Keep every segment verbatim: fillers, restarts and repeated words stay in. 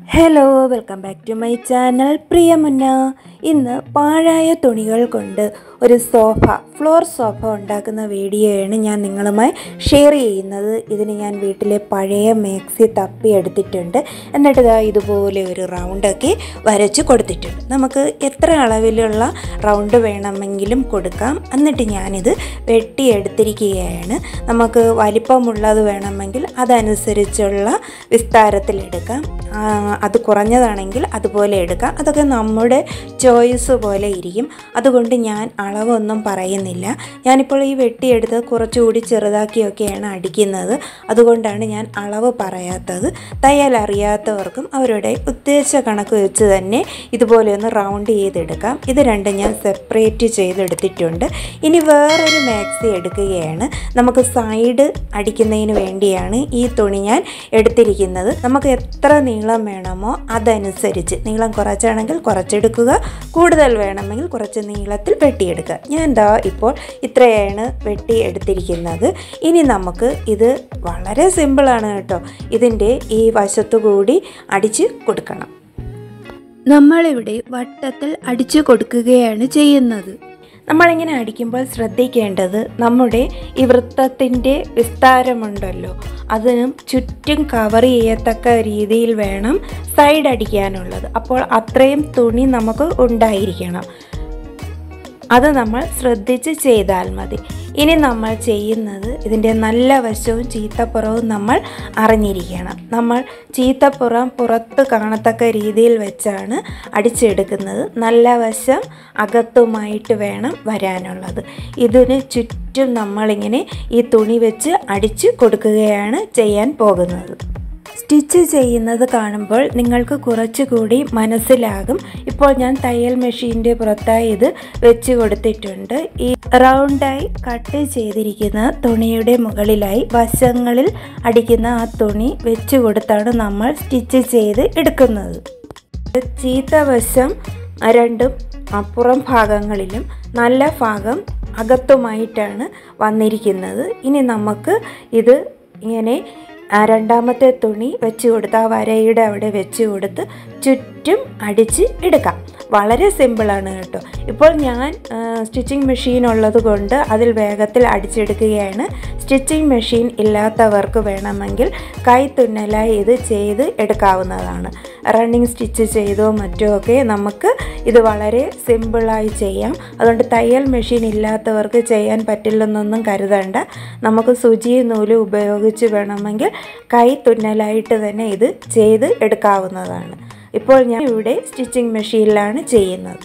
Hello, welcome back to my channel. പ്രിയമുന്ന, ഇന്ന് പാഴായ തുണികൾ കൊണ്ട് ഒരു സോഫ, ഫ്ലോർ സോഫ ഉണ്ടാക്കുന്ന വീഡിയോയാണ് ഞാൻ നിങ്ങളുമായി ഷെയർ ചെയ്യുന്നത്. ഇതിന് ഞാൻ വീട്ടിലെ പഴയ മാക്സി തപ്പി എടുത്തിട്ടുണ്ട്. എന്നിട്ട് ഇതാ ഇതുപോലെ ഒരു റൗണ്ടൊക്കെ വരച്ച് കൊടുത്തിട്ടുണ്ട്. നമുക്ക് എത്ര അളവിലുള്ള റൗണ്ട് വേണമെങ്കിലും കൊടുക്കാം. എന്നിട്ട് ഞാനിത് വെട്ടിയെടുത്തിരിക്കുകയാണ്. നമുക്ക് വലിപ്പമുള്ളത് വേണമെങ്കിൽ അതനുസരിച്ചുള്ള വിസ്താരത്തിലെടുക്കാം. അത് കുറഞ്ഞതാണെങ്കിൽ അതുപോലെ എടുക്കാം. അതൊക്കെ നമ്മുടെ ചോയ്സ് പോലെ ഇരിക്കും. അതുകൊണ്ട് ഞാൻ അളവൊന്നും പറയുന്നില്ല. ഞാനിപ്പോൾ ഈ വെട്ടിയെടുത്ത് കുറച്ചുകൂടി ചെറുതാക്കിയൊക്കെയാണ് അടിക്കുന്നത്. അതുകൊണ്ടാണ് ഞാൻ അളവ് പറയാത്തത്. തയ്യൽ അറിയാത്തവർക്കും അവരുടെ ഉദ്ദേശ കണക്ക് വെച്ച് തന്നെ ഇതുപോലെ ഒന്ന് റൗണ്ട് ചെയ്തെടുക്കാം. ഇത് രണ്ടും ഞാൻ സെപ്പറേറ്റ് ചെയ്തെടുത്തിട്ടുണ്ട്. ഇനി വേറൊരു മാക്സി എടുക്കുകയാണ്. നമുക്ക് സൈഡ് അടിക്കുന്നതിന് വേണ്ടിയാണ് ഈ തുണി ഞാൻ എടുത്തിരിക്കുന്നത്. നമുക്ക് എത്ര നീളം വേണമോ അതനുസരിച്ച്, നീളം കുറച്ചാണെങ്കിൽ കുറച്ചെടുക്കുക, കൂടുതൽ വേണമെങ്കിൽ കുറച്ച് നീളത്തിൽ വെട്ടിയെടുക്കുക. ഞാൻ ദാ ഇപ്പോൾ ഇത്രയാണ് വെട്ടി എടുത്തിരിക്കുന്നത്. ഇനി നമുക്ക് ഇത് വളരെ സിമ്പിളാണ് കേട്ടോ. ഇതിൻ്റെ ഈ വശത്തുകൂടി അടിച്ച് കൊടുക്കണം. നമ്മളിവിടെ വട്ടത്തിൽ അടിച്ചു കൊടുക്കുകയാണ് ചെയ്യുന്നത്. നമ്മളിങ്ങനെ അടിക്കുമ്പോൾ ശ്രദ്ധിക്കേണ്ടത്, നമ്മുടെ ഈ വൃത്തത്തിൻ്റെ വിസ്താരമുണ്ടല്ലോ, അതിനും ചുറ്റും കവർ ചെയ്യത്തക്ക രീതിയിൽ വേണം സൈഡ് അടിക്കാനുള്ളത്. അപ്പോൾ അത്രയും തുണി നമുക്ക് ഉണ്ടായിരിക്കണം. അത് നമ്മൾ ശ്രദ്ധിച്ച് ചെയ്താൽ മതി. ഇനി നമ്മൾ ചെയ്യുന്നത്, ഇതിൻ്റെ നല്ല വശവും ചീത്തപ്പുറവും നമ്മൾ അറിഞ്ഞിരിക്കണം. നമ്മൾ ചീത്തപ്പുറം പുറത്ത് കാണത്തക്ക രീതിയിൽ വെച്ചാണ് അടിച്ചെടുക്കുന്നത്. നല്ല വശം അകത്തുമായിട്ട് വേണം വരാനുള്ളത്. ഇതിന് ചുറ്റും നമ്മളിങ്ങനെ ഈ തുണി വെച്ച് അടിച്ചു കൊടുക്കുകയാണ് ചെയ്യാൻ പോകുന്നത്. സ്റ്റിച്ച് ചെയ്യുന്നത് കാണുമ്പോൾ നിങ്ങൾക്ക് കുറച്ചുകൂടി മനസ്സിലാകും. ഇപ്പോൾ ഞാൻ തയ്യൽ മെഷീൻ്റെ പുറത്തായി ഇത് വെച്ച് കൊടുത്തിട്ടുണ്ട്. ഈ റൗണ്ടായി കട്ട് ചെയ്തിരിക്കുന്ന തുണിയുടെ മുകളിലായി വശങ്ങളിൽ അടിക്കുന്ന ആ തുണി വെച്ച് കൊടുത്താണ് നമ്മൾ സ്റ്റിച്ച് ചെയ്ത് എടുക്കുന്നത്. ചീത്ത വശം രണ്ടും അപ്പുറം ഭാഗങ്ങളിലും നല്ല ഭാഗം അകത്തുമായിട്ടാണ് വന്നിരിക്കുന്നത്. ഇനി നമുക്ക് ഇത് ഇങ്ങനെ രണ്ടാമത്തെ തുണി വെച്ച് കൊടുത്ത് ആ വരയുടെ അവിടെ വെച്ച് കൊടുത്ത് ചുറ്റും അടിച്ച് എടുക്കാം. വളരെ സിമ്പിളാണ് കേട്ടോ. ഇപ്പോൾ ഞാൻ സ്റ്റിച്ചിങ് മെഷീൻ ഉള്ളത് കൊണ്ട് അതിൽ വേഗത്തിൽ അടിച്ചെടുക്കുകയാണ്. സ്റ്റിച്ചിങ് മെഷീൻ ഇല്ലാത്തവർക്ക് വേണമെങ്കിൽ കൈത്തുന്നലായി ഇത് ചെയ്ത് എടുക്കാവുന്നതാണ്. റണ്ണിങ് സ്റ്റിച്ച് ചെയ്തോ മറ്റോ ഒക്കെ നമുക്ക് ഇത് വളരെ സിമ്പിളായി ചെയ്യാം. അതുകൊണ്ട് തയ്യൽ മെഷീൻ ഇല്ലാത്തവർക്ക് ചെയ്യാൻ പറ്റില്ലെന്നൊന്നും കരുതണ്ട. നമുക്ക് സൂചി നൂല് ഉപയോഗിച്ച് വേണമെങ്കിൽ കൈത്തുന്നലായിട്ട് തന്നെ ഇത് ചെയ്ത് എടുക്കാവുന്നതാണ്. ഇപ്പോൾ ഞാൻ ഇവിടെ സ്റ്റിച്ചിങ് മെഷീനിലാണ് ചെയ്യുന്നത്.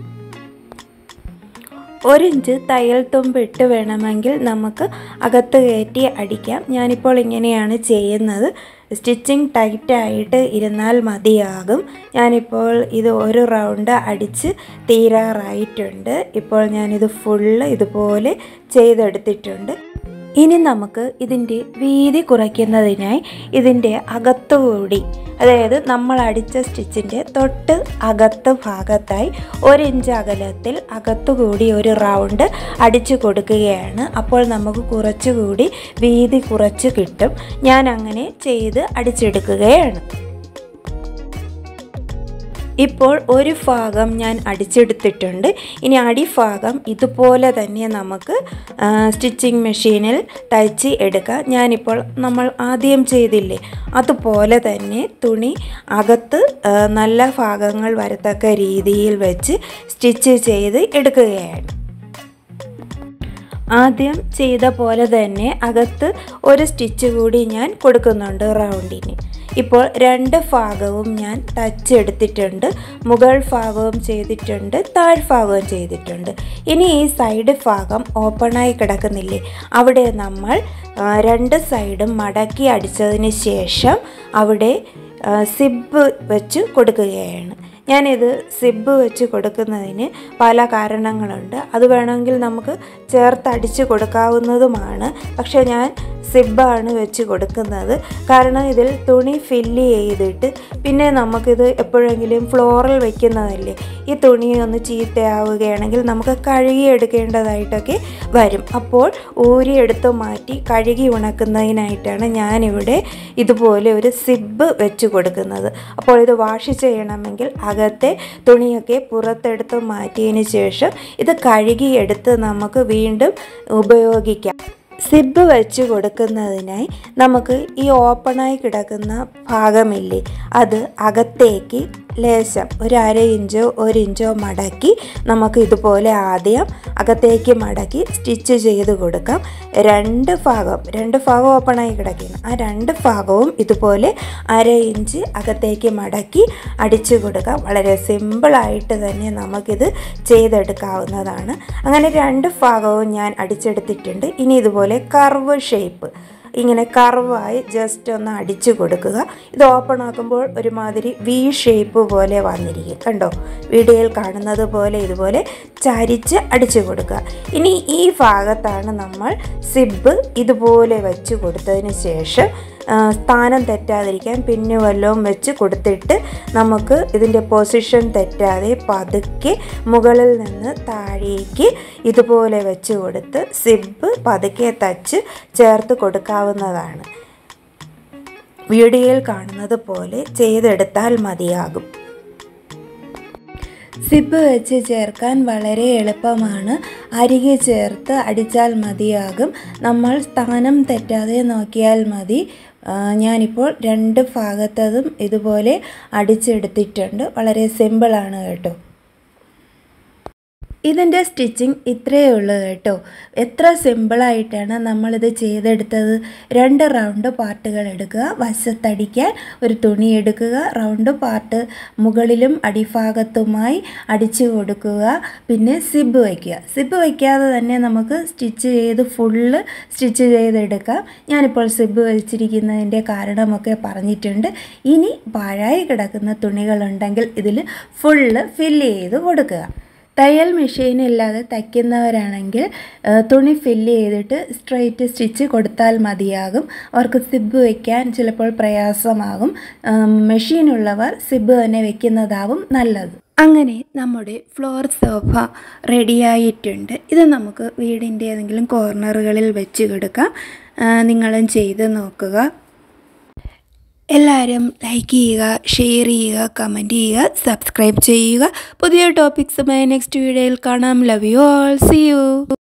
ഒരിഞ്ച് തയ്യൽ തുമ്പ് ഇട്ട് വേണമെങ്കിൽ നമുക്ക് അകത്ത് കയറ്റി അടിക്കാം. ഞാനിപ്പോൾ ഇങ്ങനെയാണ് ചെയ്യുന്നത്. സ്റ്റിച്ചിങ് ടൈറ്റായിട്ട് ഇരുന്നാൽ മതിയാകും. ഞാനിപ്പോൾ ഇത് ഒരു റൗണ്ട് അടിച്ച് തീരാറായിട്ടുണ്ട്. ഇപ്പോൾ ഞാനിത് ഫുള്ള് ഇതുപോലെ ചെയ്തെടുത്തിട്ടുണ്ട്. ഇനി നമുക്ക് ഇതിൻ്റെ വീതി കുറയ്ക്കുന്നതിനായി ഇതിൻ്റെ അകത്തുകൂടി, അതായത് നമ്മൾ അടിച്ച സ്റ്റിച്ചിൻ്റെ തൊട്ട് അകത്ത് ഭാഗത്തായി ഒരിഞ്ച് അകലത്തിൽ അകത്തുകൂടി ഒരു റൗണ്ട് അടിച്ചു കൊടുക്കുകയാണ്. അപ്പോൾ നമുക്ക് കുറച്ചുകൂടി വീതി കുറച്ച് കിട്ടും. ഞാൻ അങ്ങനെ ചെയ്ത് അടിച്ചെടുക്കുകയാണ്. ഇപ്പോൾ ഒരു ഭാഗം ഞാൻ അടിച്ചെടുത്തിട്ടുണ്ട്. ഇനി അടിഭാഗം ഇതുപോലെ തന്നെ നമുക്ക് സ്റ്റിച്ചിങ് മെഷീനിൽ തയ്ച്ച് എടുക്കാം. ഞാനിപ്പോൾ നമ്മൾ ആദ്യം ചെയ്തില്ലേ അതുപോലെ തന്നെ തുണി അകത്ത് നല്ല ഭാഗങ്ങൾ വരത്തക്ക രീതിയിൽ വെച്ച് സ്റ്റിച്ച് ചെയ്ത് എടുക്കുകയാണ്. ആദ്യം ചെയ്ത പോലെ തന്നെ അകത്ത് ഒരു സ്റ്റിച്ച് കൂടി ഞാൻ കൊടുക്കുന്നുണ്ട് റൗണ്ടിന്. ഇപ്പോൾ രണ്ട് ഭാഗവും ഞാൻ തച്ചെടുത്തിട്ടുണ്ട്. മുകൾ ഭാഗവും ചെയ്തിട്ടുണ്ട്, താഴ്ഭാഗവും ചെയ്തിട്ടുണ്ട്. ഇനി ഈ സൈഡ് ഭാഗം ഓപ്പണായി കിടക്കുന്നില്ലേ, അവിടെ നമ്മൾ രണ്ട് സൈഡും മടക്കി അടിച്ചതിന് ശേഷം അവിടെ സിബ് വെച്ച് കൊടുക്കുകയാണ്. ഞാനിത് സിബ് വെച്ച് കൊടുക്കുന്നതിന് പല കാരണങ്ങളുണ്ട്. അത് വേണമെങ്കിൽ നമുക്ക് ചേർത്തടിച്ച് കൊടുക്കാവുന്നതുമാണ്. പക്ഷേ ഞാൻ സിബ്ബാണ് വെച്ച് കൊടുക്കുന്നത്. കാരണം ഇതിൽ തുണി ഫില്ല് ചെയ്തിട്ട് പിന്നെ നമുക്കിത് എപ്പോഴെങ്കിലും ഫ്ലോറിൽ വെക്കുന്നതല്ലേ, ഈ തുണി ഒന്ന് ചീത്തയാവുകയാണെങ്കിൽ നമുക്ക് കഴുകിയെടുക്കേണ്ടതായിട്ടൊക്കെ വരും. അപ്പോൾ ഊരിയെടുത്ത് മാറ്റി കഴുകി ഉണക്കുന്നതിനായിട്ടാണ് ഞാനിവിടെ ഇതുപോലെ ഒരു സിബ്ബ് വെച്ച് കൊടുക്കുന്നത്. അപ്പോൾ ഇത് വാഷ് ചെയ്യണമെങ്കിൽ അകത്തെ തുണിയൊക്കെ പുറത്തെടുത്ത് മാറ്റിയതിന് ശേഷം ഇത് കഴുകിയെടുത്ത് നമുക്ക് വീണ്ടും ഉപയോഗിക്കാം. സിബ്ബ് വെച്ച് കൊടുക്കുന്നതിനായി നമുക്ക് ഈ ഓപ്പണായി കിടക്കുന്ന ഭാഗമില്ലേ, അത് അകത്തേക്ക് ലേശം ഒരു അര ഇഞ്ചോ ഒരു ഇഞ്ചോ മടക്കി നമുക്ക് ഇതുപോലെ ആദ്യം അകത്തേക്ക് മടക്കി സ്റ്റിച്ച് ചെയ്ത് കൊടുക്കാം. രണ്ട് ഭാഗം രണ്ട് ഭാഗം ഓപ്പണായി കിടക്കുന്നു, ആ രണ്ട് ഭാഗവും ഇതുപോലെ അര ഇഞ്ച് അകത്തേക്ക് മടക്കി അടിച്ചു കൊടുക്കാം. വളരെ സിമ്പിളായിട്ട് തന്നെ നമുക്കിത് ചെയ്തെടുക്കാവുന്നതാണ്. അങ്ങനെ രണ്ട് ഭാഗവും ഞാൻ അടിച്ചെടുത്തിട്ടുണ്ട്. ഇനി ഇതുപോലെ കർവ് ഷേപ്പ് ഇങ്ങനെ കർവായി ജസ്റ്റ് ഒന്ന് അടിച്ചു കൊടുക്കുക. ഇത് ഓപ്പൺ ആക്കുമ്പോൾ ഒരുമാതിരി വി ഷേപ്പ് പോലെ വന്നിരിക്കും. കണ്ടോ, വീഡിയോയിൽ കാണുന്നത് പോലെ ഇതുപോലെ ചരിച്ച് അടിച്ചു കൊടുക്കുക. ഇനി ഈ ഭാഗത്താണ് നമ്മൾ സിബ്ബ് ഇതുപോലെ വെച്ച് കൊടുത്തതിന് ശേഷം സ്ഥാനം തെറ്റാതിരിക്കാൻ പിന്നു വല്ലതും വെച്ച് കൊടുത്തിട്ട് നമുക്ക് ഇതിൻ്റെ പൊസിഷൻ തെറ്റാതെ പതുക്കെ മുകളിൽ നിന്ന് താഴേക്ക് ഇതുപോലെ വെച്ച് കൊടുത്ത് സിബ്ബ് പതുക്കെ തച്ച് ചേർത്ത് കൊടുക്കാവുന്നതാണ്. വീഡിയോയിൽ കാണുന്നത് പോലെ ചെയ്തെടുത്താൽ മതിയാകും. സിബ്ബ് വെച്ച് ചേർക്കാൻ വളരെ എളുപ്പമാണ്. അരികെ ചേർത്ത് അടിച്ചാൽ മതിയാകും. നമ്മൾ സ്ഥാനം തെറ്റാതെ നോക്കിയാൽ മതി. ഞാനിപ്പോൾ രണ്ട് ഭാഗത്തതും ഇതുപോലെ അടിച്ചെടുത്തിട്ടുണ്ട്. വളരെ സിമ്പിളാണ് കേട്ടോ. ഇതിൻ്റെ സ്റ്റിച്ചിങ് ഇത്രയേ ഉള്ളൂ കേട്ടോ. എത്ര സിമ്പിളായിട്ടാണ് നമ്മളിത് ചെയ്തെടുത്തത്. രണ്ട് റൗണ്ട് പാർട്ടുകൾ എടുക്കുക, വശത്തടിക്കാൻ ഒരു തുണി എടുക്കുക, റൗണ്ട് പാർട്ട് മുകളിലും അടിഭാഗത്തുമായി അടിച്ചു കൊടുക്കുക, പിന്നെ സിബ്ബ് വയ്ക്കുക. സിബ്ബ് വയ്ക്കാതെ തന്നെ നമുക്ക് സ്റ്റിച്ച് ചെയ്ത് ഫുള്ള് സ്റ്റിച്ച് ചെയ്തെടുക്കാം. ഞാനിപ്പോൾ സിബ്ബ് വെച്ചിരിക്കുന്നതിൻ്റെ കാരണമൊക്കെ പറഞ്ഞിട്ടുണ്ട്. ഇനി പാഴായി കിടക്കുന്ന തുണികളുണ്ടെങ്കിൽ ഇതിൽ ഫുള്ള് ഫില്ല് ചെയ്ത് കൊടുക്കുക. തയ്യൽ മെഷീൻ ഇല്ലാതെ തയ്ക്കുന്നവരാണെങ്കിൽ തുണി ഫില്ല് ചെയ്തിട്ട് സ്ട്രെയിറ്റ് സ്റ്റിച്ച് കൊടുത്താൽ മതിയാകും. അവർക്ക് സിബ്ബ് വയ്ക്കാൻ ചിലപ്പോൾ പ്രയാസമാകും. മെഷീനുള്ളവർ സിബ്ബ് തന്നെ വയ്ക്കുന്നതാവും നല്ലത്. അങ്ങനെ നമ്മുടെ ഫ്ലോർ സോഫ റെഡിയായിട്ടുണ്ട്. ഇത് നമുക്ക് വീടിൻ്റെ ഏതെങ്കിലും കോർണറുകളിൽ വെച്ച് കൊടുക്കാം. നിങ്ങളും ചെയ്ത് നോക്കുക. എല്ലാവരും ലൈക്ക് ചെയ്യുക, ഷെയർ ചെയ്യുക, കമൻറ്റ് ചെയ്യുക, സബ്സ്ക്രൈബ് ചെയ്യുക. പുതിയ ടോപ്പിക്സുമായി നെക്സ്റ്റ് വീഡിയോയിൽ കാണാം. Love you all. See U.